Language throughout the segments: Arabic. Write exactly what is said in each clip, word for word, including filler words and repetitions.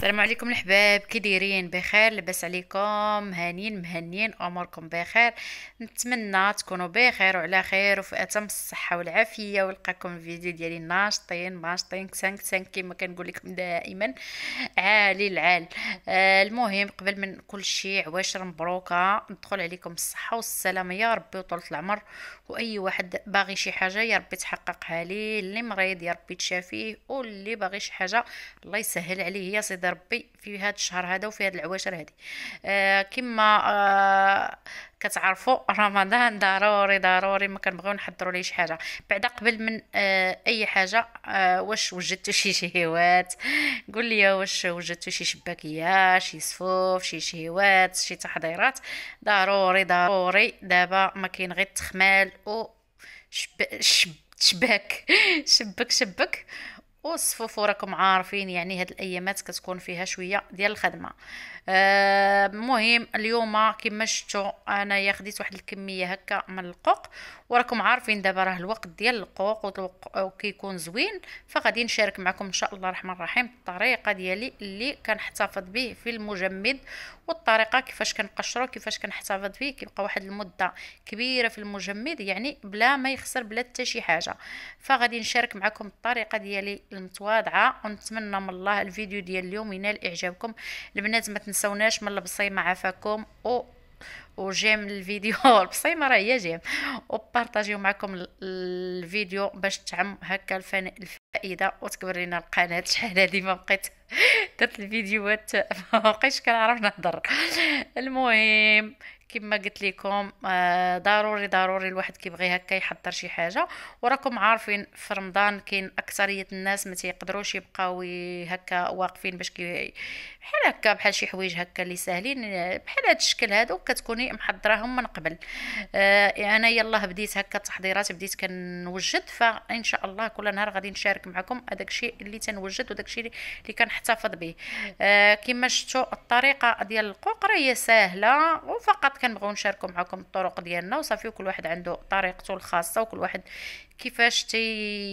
السلام عليكم الحباب، كي دايرين؟ بخير؟ لاباس عليكم؟ هانين مهنيين، اموركم بخير؟ نتمنى تكونوا بخير وعلى خير وفي اتم الصحه والعافيه، ولقاكم الفيديو ديالي ناشطين ماشطين كسان كسان كما كنقول لكم دائما، عالي العال. آه المهم قبل من كل شيء عواشر مبروكه، ندخل عليكم الصحه والسلامه يا ربي وطولة العمر، واي واحد باغي شي حاجه يا ربي تحققها ليه، اللي مريض يا ربي تشافيه، واللي باغي شي حاجه الله يسهل عليه يا سيدي ربي في هذا الشهر هذا وفي هذه العواشر هذه. آه كما آه كتعرفوا رمضان ضروري ضروري ما كنبغيو نحضروا ليه شي حاجه. بعدا قبل من آه اي حاجه، آه واش وجدتوا شي شهيوات؟ قول لي واش وجدتوا شي شباكيه، شي صفوف، شي شهيوات، شي تحضيرات؟ ضروري ضروري دابا ما كاين غير التخمال و شب... شب... شباك شبك شبك والصفوف، وراكم عارفين يعني هاد الايامات كتكون فيها شويه ديال الخدمه. آه، مهم اليوم كما شفتوا انايا خديت واحد الكميه هكا من القوق، وراكم عارفين دابا راه الوقت ديال القوق وت- وكيكون زوين، فغادي نشارك معكم ان شاء الله الرحمن الرحيم الطريقه ديالي اللي كنحتفظ به في المجمد، والطريقه كيفاش كنقشرو كيفاش كنحتفظ فيه كيبقى واحد المده كبيره في المجمد، يعني بلا ما يخسر بلا حتى شي حاجه. فغادي نشارك معكم الطريقه ديالي المتواضعه، ونتمنى من الله الفيديو ديال اليوم ينال اعجابكم. البنات ما تنسوناش من البصيمه عافاكم و وجيم الفيديو البصيمه راه هي جيم، وبارطاجيو معكم ال- الفيديو باش تعم هكا الفن الفائده، وتكبر لنا القناه. شحال هادي ما بقيت درت الفيديوهات ما بقيتش كنعرف نهضر. المهم كما قلت لكم، آه، ضروري ضروري الواحد كيبغي هكا يحضر شي حاجه، وراكم عارفين في رمضان كاين اكثريه الناس ما تيقدروش يبقاو ي- هكا واقفين باش كي بحال هكا، بحال شي حوايج هكا اللي ساهلين، آه، بحال هاد الشكل هادو كتكوني محضراهم من قبل. آه، انا يلاه بديت هكا التحضيرات، بديت كنوجد، فان شاء الله كل نهار غادي نشارك معكم هذاك الشيء اللي تنوجد وداك الشيء اللي كنحتفظ به. آه، كما شفتوا الطريقه ديال القوق راه هي ساهله، وفقط كنبغيو نشاركوا معكم الطرق ديالنا وصافي، وكل واحد عنده طريقته الخاصه، وكل واحد كيفاش تي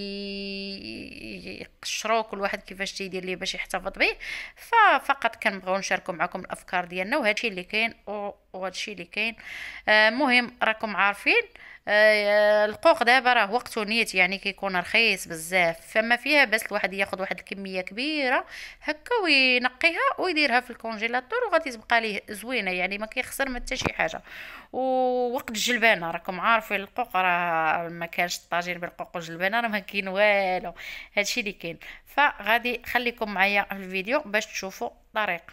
يقشروا، كل واحد كيفاش تيدير ليه باش يحتفظ به. ففقط كنبغيو نشاركوا معكم الافكار ديالنا وهادشي اللي كاين و- وهادشي اللي كاين. آه، مهم راكم عارفين، آه، القوق دابا راه وقته نيت، يعني كيكون رخيص بزاف، فما فيها بس الواحد ياخذ واحد الكميه كبيره هكا وينقيها ويديرها في الكونجيلاتور، وغادي تبقى ليه زوينه، يعني ما كيخسر ما حتى شي حاجه. ووقت الجلبانه راكم عارفين القوق راه ما كانش الطاجين بالقوق والجلبانه، راه ما كاين والو، هادشي اللي كاين. فغادي خليكم معايا في الفيديو باش تشوفوا الطريقه.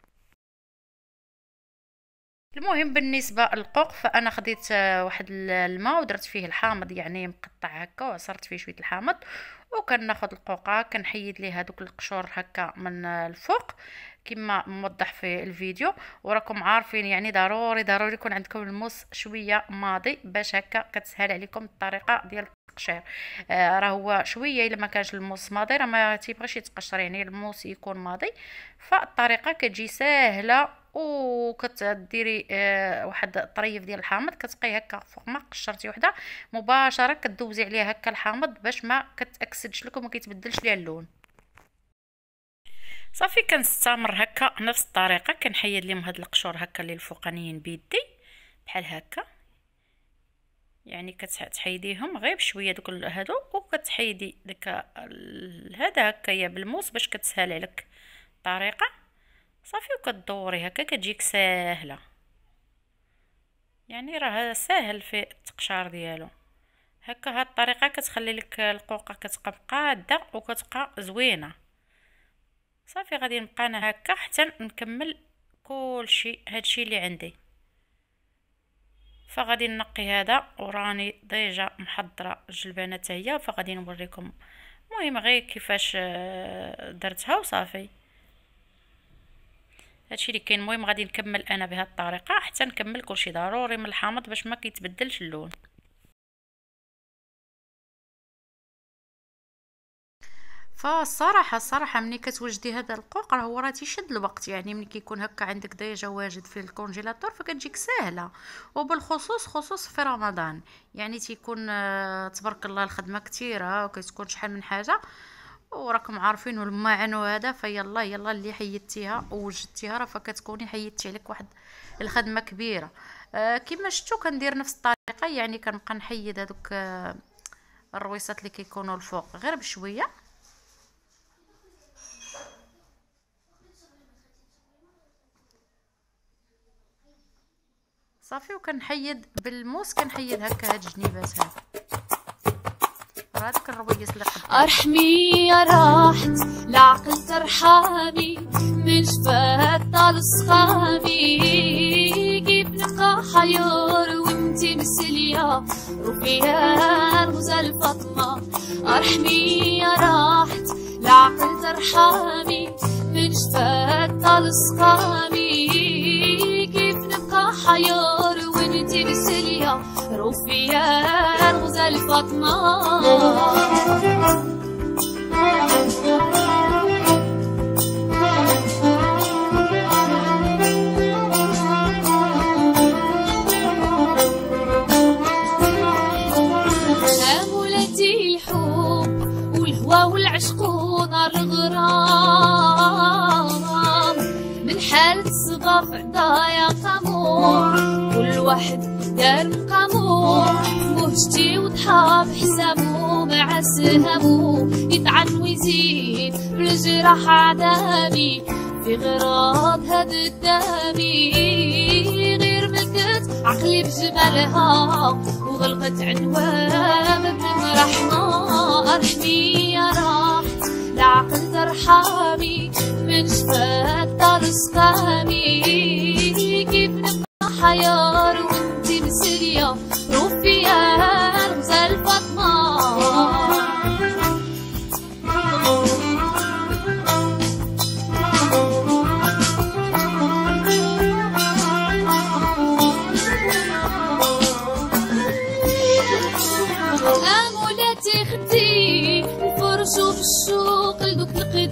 المهم بالنسبه للقوق، فانا خديت آه، واحد ال- الماء ودرت فيه الحامض، يعني مقطع هكا، وعصرت فيه شويه الحامض، وكناخد القوقه كنحيد ليه هذوك القشور هكا من آه، الفوق كما موضح في الفيديو. وراكم عارفين يعني ضروري ضروري يكون عندكم الموس شويه ماضي باش هكا كتسهل عليكم الطريقه ديال التقشير. آه راه هو شويه الا ما كانش الموس ماضي راه ما تيبغيش يتقشر، يعني الموس يكون ماضي، فالطريقه كتجي ساهله. وكتديري آه واحد الطريف ديال الحامض كتبقاي هكا فوق ما قشرتي وحده مباشره كدوزي عليها هكا الحامض باش ما كتاكسدش لك وما كيتبدلش ليها اللون. صافي كنستمر هكا نفس الطريقه، كنحيد ليهم هاد القشور هكا اللي الفوقانيين بيدي بحال هكا، يعني كتحيديهم غير بشويه دوك ال- هادو، وكتحيدي داك ال- هذا هكايا بالموس باش كتسهل عليك الطريقه. صافي وكدوري هكا كتجيك ساهله، يعني راه ساهل في التقشار ديالو. هكا هاد الطريقه كتخلي لك القوقه كتبقى قاده وكتبقى زوينه. صافي غادي نبقى انا هكا حتى نكمل كلشي هادشي اللي عندي. فغادي نقي هذا، وراني ديجا محضره الجلبانه حتى هي، فغادي نوريكم المهم غير كيفاش آه، درتها وصافي. هادشي اللي كاين. المهم غادي نكمل انا بهذه الطريقه حتى نكمل كلشي، ضروري من الحامض باش ما كيتبدلش اللون. فالصراحه الصراحه ملي كتوجدي هذا القوق راه هو راه تيشد الوقت، يعني ملي كيكون هكا عندك ديجا واجد في الكونجيلاتور فكتجيك ساهله، وبالخصوص خصوص في رمضان، يعني تيكون آه، تبارك الله الخدمه كثيره وكتكون شحال من حاجه، وراكم عارفين الماعن وهذا، فيلا يلا اللي حيدتيها ووجدتيها راه فكتكوني حيدتي عليك واحد الخدمه كبيره. آه كما شفتوا كندير نفس الطريقه، يعني كنبقى نحيد هذوك آه الرويصات اللي كيكونوا الفوق غير بشويه صافي، وكنحيد بالموس كنحيد هكا هاد الجنيبات هاد راه هذاك الرويس اللي قدام. ارحمي يا راحت العقل ترحمي من جفاك طال صخامي، كيف نبقى حيار وانتي مسلية وفيها الغزال فاطمة. ارحمي يا راحت العقل ترحمي من جفاك طال صخامي، كيف نبقى حيار وانتي مسلية رفيا الغزال فاطمة. أمولتي الحب والهوى والعشق ونار الغرام، من حالة صبا في عضايا قامور كل واحد دار مقامور، مهجتي وضحى بحسابو مع سهامو، يطعن ويزيد بالجراح عدامي في غراب هاد الدامي، غير ملكت عقلي بجمالها وغلقت عنوان بن رحمة. ارحمي يا راحت العقل ترحمي من جفاك طال صقامي، كيف نبقى حيار وانتي مسرية رفيا الغزال فاطمة. أمولاتي خدي الفرش وبالشوق لدوك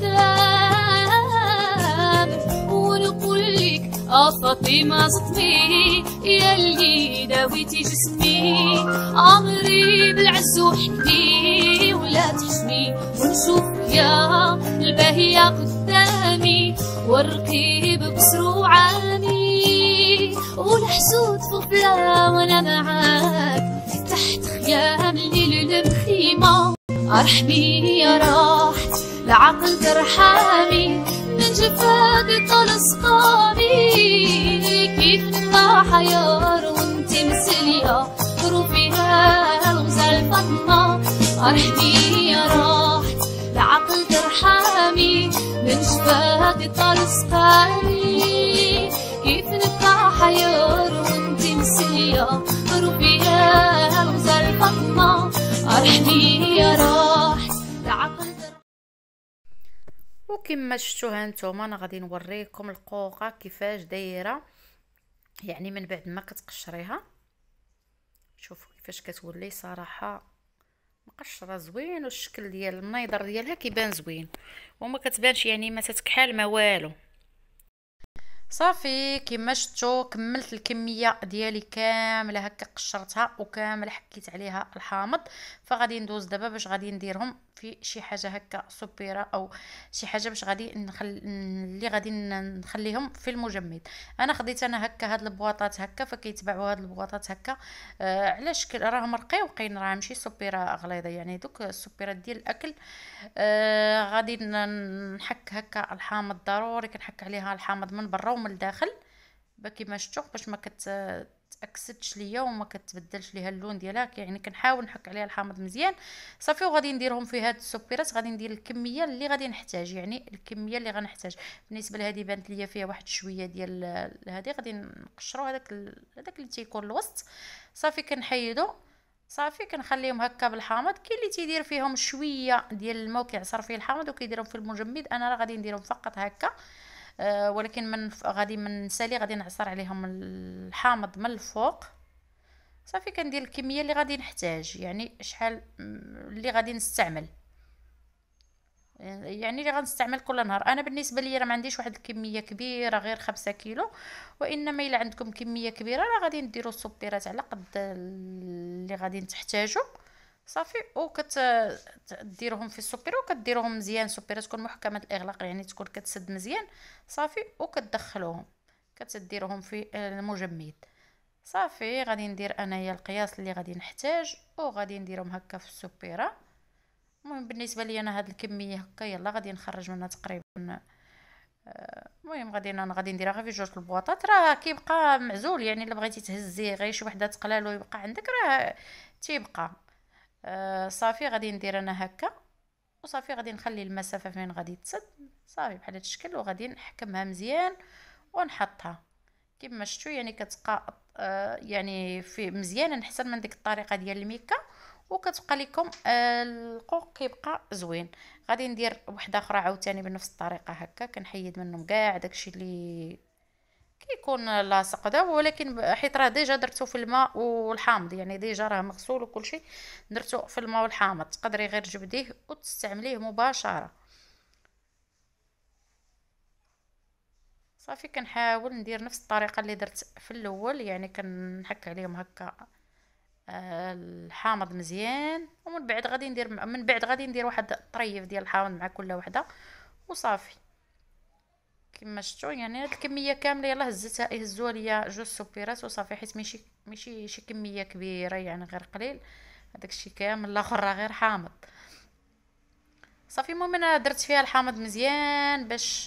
القدام، ونقول لك اه فاطمة صدمي ياللي داويتي جسمي، عمري بالعز وحدي ولا تحشمي، ونشوف يا الباهية قدامي والرقيب بصرو عامي، والحسود فضلا وانا معاك تحت خيام الليل المخيمة. ارحمي يا راحت العقل ترحمي من جفاك طال صقامي، كيف نبقى حيار وانتي مسلية رفيها الغزال فاطمة. ارحمي يا راحت العقل ترحمي من جفاك طال صقامي، كيف نبقى حيار وانتي مسلية رفيها الغزال فاطمة. ارحمي يا راحت العقل. وكما شفتوا هانتوما انا غادي نوريكم القوقه كيفاش دايره، يعني من بعد ما كتقشريها شوفوا كيفاش كتولي صراحه مقشره زوين، والشكل ديال النيضر ديالها كيبان زوين وما كتبانش يعني ما تتكحل ما والو. صافي كما شفتوا كملت الكميه ديالي كامله هكا قشرتها وكامله حكيت عليها الحامض، فغادي ندوز دابا باش غادي نديرهم في شي حاجه هكا سوبيره او شي حاجه باش غادي نخل اللي غادي نخليهم في المجمد. انا خديت انا هكا هاد البواطات هكا فكيتباعوا هاد البواطات هكا آه على شكل راهم رقيقين، راه ماشي سوبيره غليظه، يعني دوك السوبيرات ديال الاكل. آه غادي نحك هكا الحامض، ضروري كنحك عليها الحامض من برا ومن الداخل كيما شفتوا باش ما كتاكسدش ليا وما كتبدلش ليها اللون ديالها، يعني كنحاول نحك عليها الحامض مزيان. صافي وغادي نديرهم في هاد السوبيرات، غادي ندير الكميه اللي غادي نحتاج، يعني الكميه اللي غنحتاج. بالنسبه لهذه بانت ليا فيها واحد شويه ديال هذه غادي نقشروا هذاك هذاك اللي تيكون الوسط. صافي كنحيدو، صافي كنخليهم هكا بالحامض. كاين اللي تيدير فيهم شويه ديال الماء كيعصر فيه الحامض وكيديرهم في المجمد، انا راه غادي نديرهم فقط هكا. أه ولكن من غادي من نسالي غادي نعصر عليهم الحامض من الفوق. صافي كندير الكميه اللي غادي نحتاج، يعني شحال اللي غادي نستعمل، يعني اللي غنستعمل كل نهار. انا بالنسبه لي راه ما عنديش واحد الكميه كبيره غير خمسة كيلو، وانما الا عندكم كميه كبيره راه غادي نديروا السوبيرات على قد اللي غادي تحتاجوا. صافي. وكتديروهم في السوبيره وكديروهم مزيان، السوبيره تكون محكمه الاغلاق يعني تكون كتسد مزيان صافي. وكتدخلوهم كتديروهم في المجمد صافي. غادي ندير انايا القياس اللي غادي نحتاج وغادي نديرهم هكا في السوبيره. المهم بالنسبه لي انا هاد الكميه هكا يلا غادي نخرج منها تقريبا. المهم غادي انا غادي نديرها غير في جوج البواطات، راه كيبقى معزول يعني الا بغيتي تهزيه غير شي وحده تقلالو يبقى عندك راه تيبقى. آه صافي غادي ندير انا هكا وصافي. غادي نخلي المسافه فين غادي تسد صافي بحال هذا الشكل، وغادي نحكمها مزيان ونحطها كما شفتوا يعني كتبقى آه يعني في مزيانه احسن من ديك الطريقه ديال الميكا، وكتبقى لكم آه القوق كيبقى زوين. غادي ندير وحده اخرى عاوتاني بنفس الطريقه هكا كنحيد منهم كاع داكشي اللي كيكون لاصق دا، ولكن حيت راه ديجا درتو في الماء والحامض يعني ديجا راه مغسول وكل شيء درتو في الماء والحامض، تقدري غير تجبديه وتستعمليه مباشره. صافي كنحاول ندير نفس الطريقه اللي درت في الاول يعني كنحك عليهم هكا آه الحامض مزيان، ومن بعد غادي ندير من بعد غادي ندير واحد الطريف ديال الحامض مع كل وحده وصافي كما شفتوا. يعني هاد الكميه كامله يلا هزتها يهزوا ليا جوج سوبيرات وصافي، حيت ماشي ماشي شي كميه كبيره يعني غير قليل هذاك الشيء كامل. الاخر راه غير حامض صافي. المهم انا درت فيها الحامض مزيان باش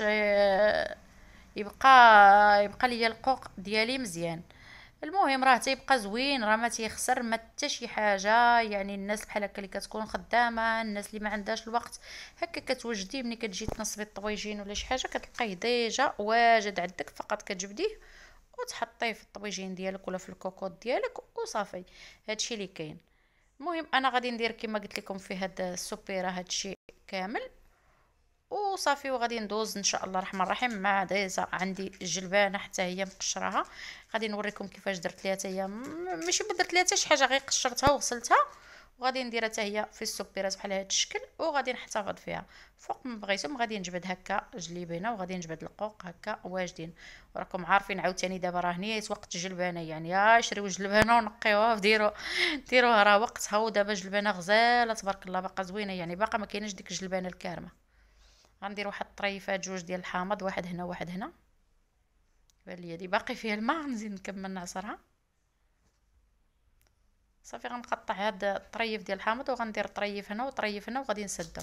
يبقى يبقى ليا القوق ديالي مزيان. المهم راه تيبقى زوين، راه ما تيخسر ما حتى شي حاجه. يعني الناس بحال هكا اللي كتكون خدامه، الناس اللي ما عندهاش الوقت هكا كتوجديه ملي كتجي تنصبي الطويجين ولا شي حاجه كتلقايه ديجا واجد عندك، فقط كتجبديه وتحطيه في الطويجين ديالك ولا في الكوكوط ديالك وصافي. هادشي اللي كاين. المهم انا غادي ندير كما قلت لكم في هاد السوبيره هادشي كامل وصافي. وغادي ندوز ان شاء الله الرحمن الرحيم مع دايزه عندي الجلبانه حتى هي مقشراها. غادي نوريكم كيفاش درت ليها حتى هي، ماشي ما درت ليها حتى شي حاجه غير قشرتها وغسلتها وغادي نديرها حتى هي في السوبيرات بحال هذا الشكل وغادي نحتفظ فيها فوق ما بغيتم. غادي نجبد هكا جليبينه وغادي نجبد القوق هكا واجدين. وراكم عارفين عاوتاني دابا راه نيت وقت الجلبانه يعني يا شريو جلبانه ونقيوها وديروا ديروها راه وقتها. ودابا جلبانه غزاله تبارك الله باقا زوينه يعني باقا ما كايناش ديك الجلبانه الكارمه. غندير واحد الطريفات جوج ديال الحامض واحد هنا واحد هنا. بان لي هادي باقي فيها الماء نزيد نكمل نعصرها صافي. غنقطع هاد الطريف ديال الحامض وغندير طريف هنا وطريف هنا وغادي نسدو.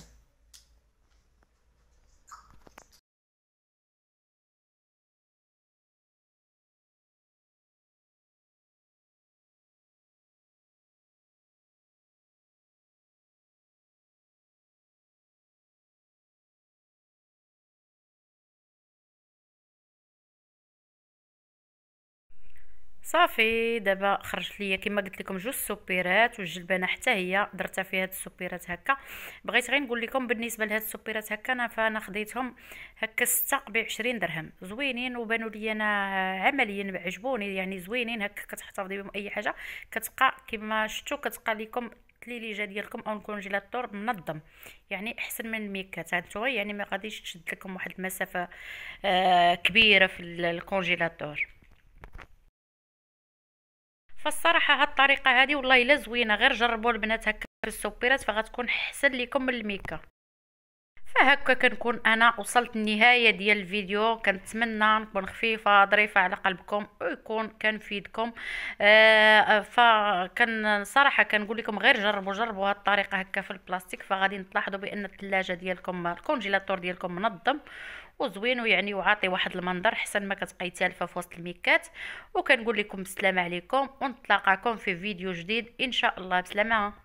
صافي دابا خرجت ليا كما قلت لكم جوج سوبيرات والجلبانه حتى هي درتها في هاد السوبيرات هكا. بغيت غير نقول لكم بالنسبه لهاد السوبيرات هكا انا فانا خديتهم هكا ستة بعشرين درهم زوينين وبانوا لي انا عمليا عجبوني يعني زوينين هكا كتحتفظي بهم اي حاجه كتبقى كما شفتوا كتبقى لكم التليليجه ديالكم او الكونجيلاتور منظم يعني احسن من الميكات. هانتوما يعني ما غاديش تشد لكم واحد المسافه آه كبيره في الكونجيلاتور. فالصراحه هاد الطريقه هذه والله الا زوينه، غير جربوا البنات هكا في السوبيرات فغتكون احسن لكم من الميكا. فهكا كنكون انا وصلت النهايه ديال الفيديو. كنتمنى نكون خفيفه ظريفه على قلبكم ويكون كنفيدكم. آه فكان صراحه كنقول لكم غير جربوا جربوا هاد الطريقه هكا في البلاستيك فغادي تلاحظوا بان الثلاجه ديالكم الكونجيلاتور ديالكم منظم وزوين ويعني وعاطي واحد المنظر احسن ما كتبقاي تالفه في وسط الميكات. وكنقول لكم السلام عليكم ونتلاقاكم في فيديو جديد ان شاء الله. بسلامه.